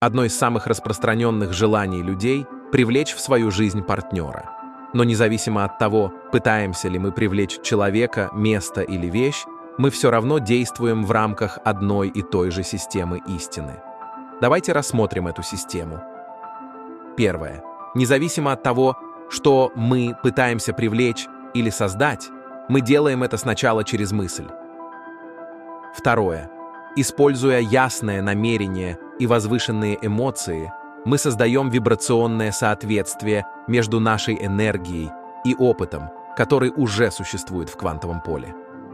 Одно из самых распространенных желаний людей – привлечь в свою жизнь партнера. Но независимо от того, пытаемся ли мы привлечь человека, место или вещь, мы все равно действуем в рамках одной и той же системы истины. Давайте рассмотрим эту систему. Первое. Независимо от того, что мы пытаемся привлечь или создать, мы делаем это сначала через мысль. Второе. Используя ясное намерение и возвышенные эмоции, мы создаем вибрационное соответствие между нашей энергией и опытом, который уже существует в квантовом поле.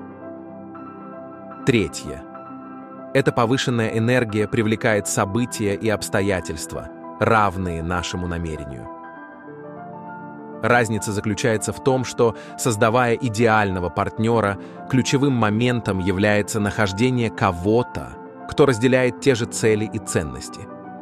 Третье. Эта повышенная энергия привлекает события и обстоятельства, равные нашему намерению. Разница заключается в том, что, создавая идеального партнера, ключевым моментом является нахождение кого-то, кто разделяет те же цели и ценности.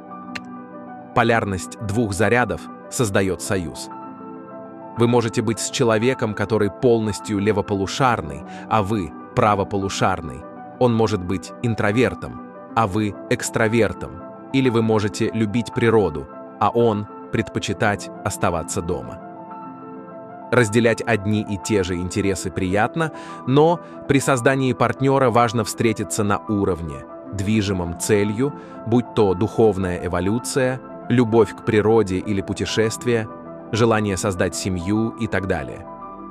Полярность двух зарядов создает союз. Вы можете быть с человеком, который полностью левополушарный, а вы правополушарный. Он может быть интровертом, а вы экстравертом. Или вы можете любить природу, а он предпочитать оставаться дома. Разделять одни и те же интересы приятно, но при создании партнера важно встретиться на уровне, движимом целью, будь то духовная эволюция, любовь к природе или путешествие, желание создать семью и так далее.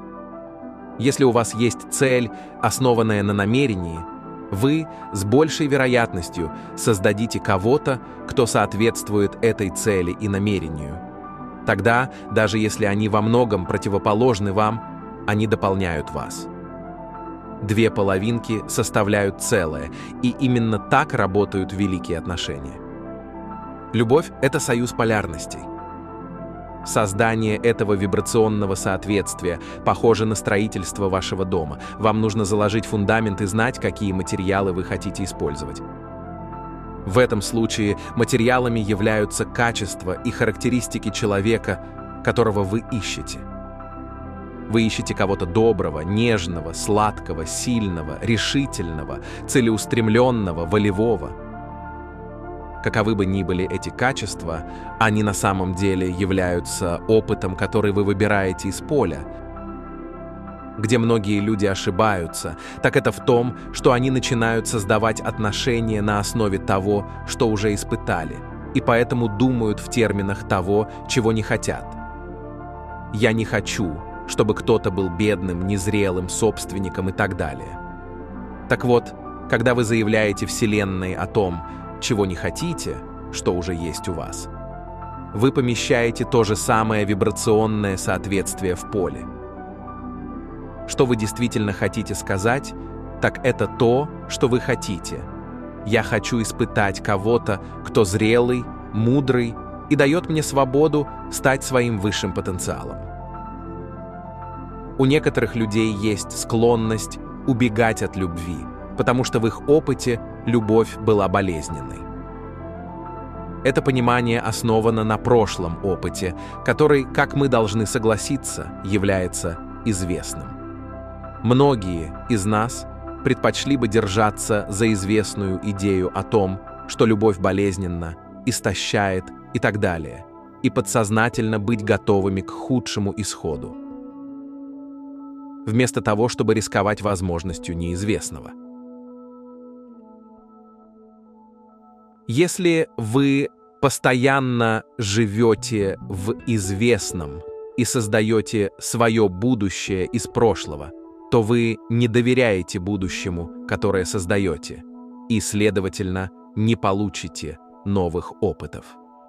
Если у вас есть цель, основанная на намерении, вы с большей вероятностью создадите кого-то, кто соответствует этой цели и намерению. Тогда, даже если они во многом противоположны вам, они дополняют вас. Две половинки составляют целое, и именно так работают великие отношения. Любовь — это союз полярностей. Создание этого вибрационного соответствия похоже на строительство вашего дома. Вам нужно заложить фундамент и знать, какие материалы вы хотите использовать. В этом случае материалами являются качества и характеристики человека, которого вы ищете. Вы ищете кого-то доброго, нежного, сладкого, сильного, решительного, целеустремленного, волевого. Каковы бы ни были эти качества, они на самом деле являются опытом, который вы выбираете из поля. Где многие люди ошибаются, так это в том, что они начинают создавать отношения на основе того, что уже испытали, и поэтому думают в терминах того, чего не хотят. «Я не хочу, чтобы кто-то был бедным, незрелым, собственником» и так далее. Так вот, когда вы заявляете Вселенной о том, чего не хотите, что уже есть у вас, вы помещаете то же самое вибрационное соответствие в поле. Что вы действительно хотите сказать, так это то, что вы хотите. Я хочу испытать кого-то, кто зрелый, мудрый и дает мне свободу стать своим высшим потенциалом. У некоторых людей есть склонность убегать от любви, потому что в их опыте любовь была болезненной. Это понимание основано на прошлом опыте, который, как мы должны согласиться, является известным. Многие из нас предпочли бы держаться за известную идею о том, что любовь болезненна, истощает и так далее, и подсознательно быть готовыми к худшему исходу, вместо того, чтобы рисковать возможностью неизвестного. Если вы постоянно живете в известном и создаете свое будущее из прошлого, то вы не доверяете будущему, которое создаете, и, следовательно, не получите новых опытов.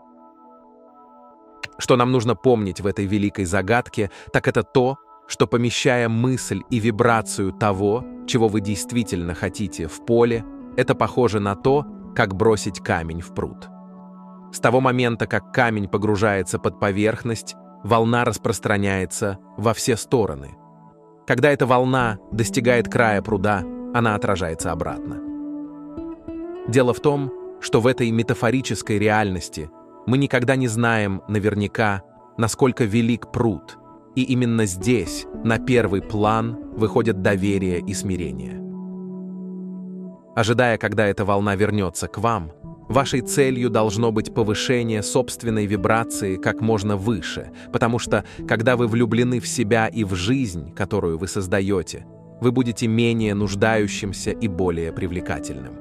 Что нам нужно помнить в этой великой загадке, так это то, что, помещая мысль и вибрацию того, чего вы действительно хотите в поле, это похоже на то, как бросить камень в пруд. С того момента, как камень погружается под поверхность, волна распространяется во все стороны. Когда эта волна достигает края пруда, она отражается обратно. Дело в том, что в этой метафорической реальности мы никогда не знаем наверняка, насколько велик пруд, и именно здесь, на первый план, выходят доверие и смирение. Ожидая, когда эта волна вернется к вам, Вашей целью должно быть повышение собственной вибрации как можно выше, потому что, когда вы влюблены в себя и в жизнь, которую вы создаете, вы будете менее нуждающимся и более привлекательным.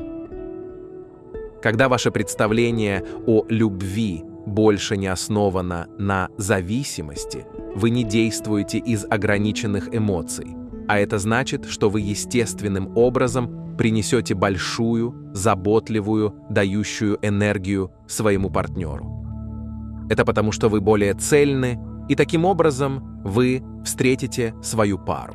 Когда ваше представление о любви больше не основано на зависимости, вы не действуете из ограниченных эмоций, а это значит, что вы естественным образом принесете большую, заботливую, дающую энергию своему партнеру. Это потому, что вы более цельны, и таким образом вы встретите свою пару.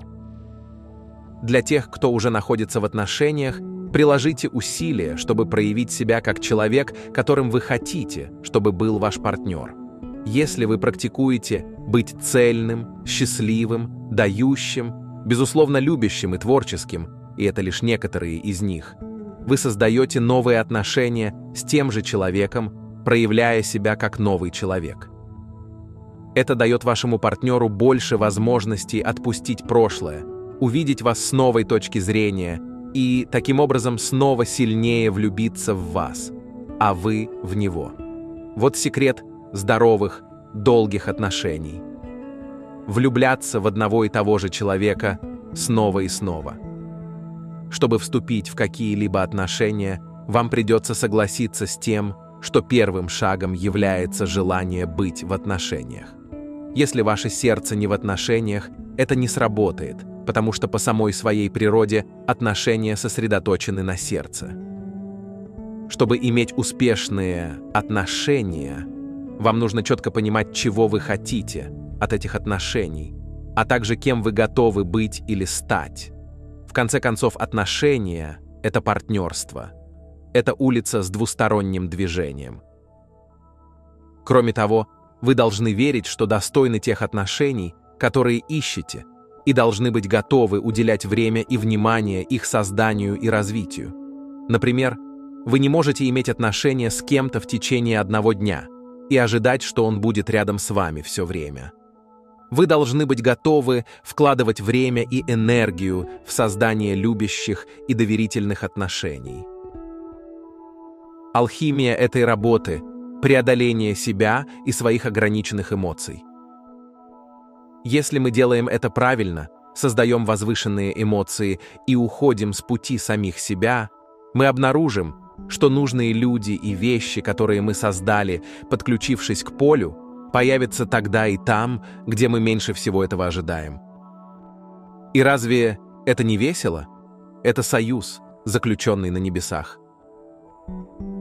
Для тех, кто уже находится в отношениях, приложите усилия, чтобы проявить себя как человек, которым вы хотите, чтобы был ваш партнер. Если вы практикуете быть цельным, счастливым, дающим, безусловно любящим и творческим, и это лишь некоторые из них, вы создаете новые отношения с тем же человеком, проявляя себя как новый человек. Это дает вашему партнеру больше возможностей отпустить прошлое, увидеть вас с новой точки зрения и, таким образом, снова сильнее влюбиться в вас, а вы в него. Вот секрет здоровых, долгих отношений. Влюбляться в одного и того же человека снова и снова. Чтобы вступить в какие-либо отношения, вам придется согласиться с тем, что первым шагом является желание быть в отношениях. Если ваше сердце не в отношениях, это не сработает, потому что по самой своей природе отношения сосредоточены на сердце. Чтобы иметь успешные отношения, вам нужно четко понимать, чего вы хотите от этих отношений, а также кем вы готовы быть или стать. В конце концов, отношения – это партнерство. Это улица с двусторонним движением. Кроме того, вы должны верить, что достойны тех отношений, которые ищете, и должны быть готовы уделять время и внимание их созданию и развитию. Например, вы не можете иметь отношения с кем-то в течение одного дня и ожидать, что он будет рядом с вами все время. Вы должны быть готовы вкладывать время и энергию в создание любящих и доверительных отношений. Алхимия этой работы – преодоление себя и своих ограниченных эмоций. Если мы делаем это правильно, создаем возвышенные эмоции и уходим с пути самих себя, мы обнаружим, что нужные люди и вещи, которые мы создали, подключившись к полю, появятся тогда и там, где мы меньше всего этого ожидаем. И разве это не весело? Это союз, заключенный на небесах.